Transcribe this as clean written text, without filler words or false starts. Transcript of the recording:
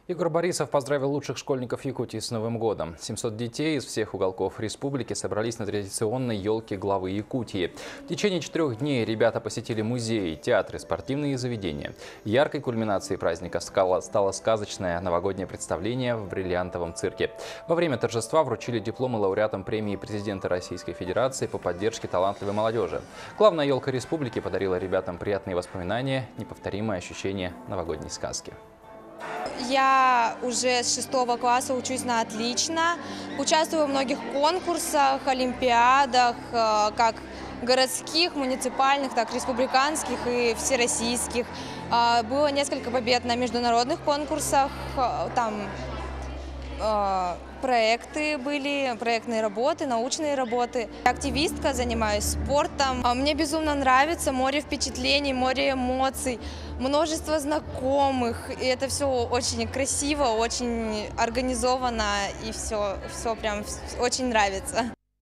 Егор Борисов поздравил лучших школьников Якутии с Новым годом. 700 детей из всех уголков республики собрались на традиционной елке главы Якутии. В течение 4 дней ребята посетили музеи, театры, спортивные заведения. Яркой кульминацией праздника стало сказочное новогоднее представление в бриллиантовом цирке. Во время торжества вручили дипломы лауреатам премии президента Российской Федерации по поддержке талантливой молодежи. Главная елка республики подарила ребятам приятные воспоминания, неповторимое ощущение новогодней сказки. Я уже с 6 класса учусь на отлично, участвую в многих конкурсах, олимпиадах, как городских, муниципальных, так и республиканских и всероссийских. Было несколько побед на международных конкурсах, там проекты были, проектные работы, научные работы. Активистка, занимаюсь спортом. Мне безумно нравится море впечатлений, море эмоций, множество знакомых. И это все очень красиво, очень организовано и все прям очень нравится.